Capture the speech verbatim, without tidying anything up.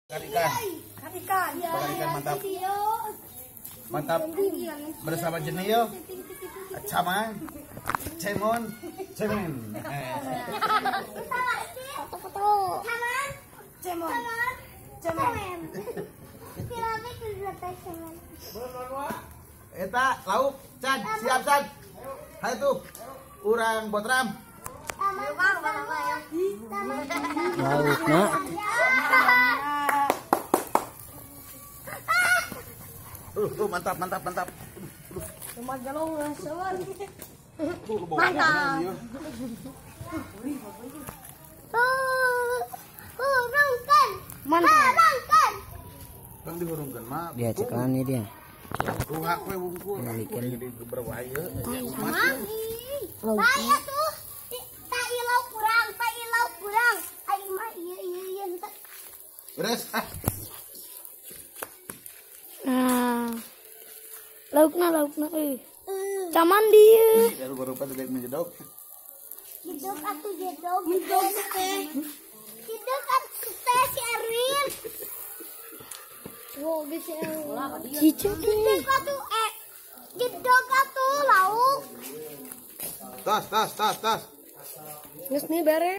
Ikan ikan. Ikan. Bakar ikan mantap. Mantap. Bersama Jenio. Caman. Cemon. Cemen. Foto-foto. Cemon. Cemen. Eta lauk. Cad. Siap Cad. Hai tuh. Urang botram. Lauk nak. Uh, uh, mantap, mantap, mantap. Mantap. Mantap. Kan dihurungkeun mah. Dia cekan ini dia. Ruhak we wungkul. Balikin. Jadi beberapa ayeuna. Saya tuh tak ilau kurang, tak ilau kurang. Ai mah iya iya iya. Beres. Nah. Laukna laukna euy. Caman dieu. Ya rupa-rupa teh menjedok. Jedok atuh jedok. Jedok teh. Jedok atuh teh si Erwin. Wo geus Erwin. Cicak jedok atuh eh. Jedok atuh lauk. Tas, tas, tas, tas. Geus nih beres.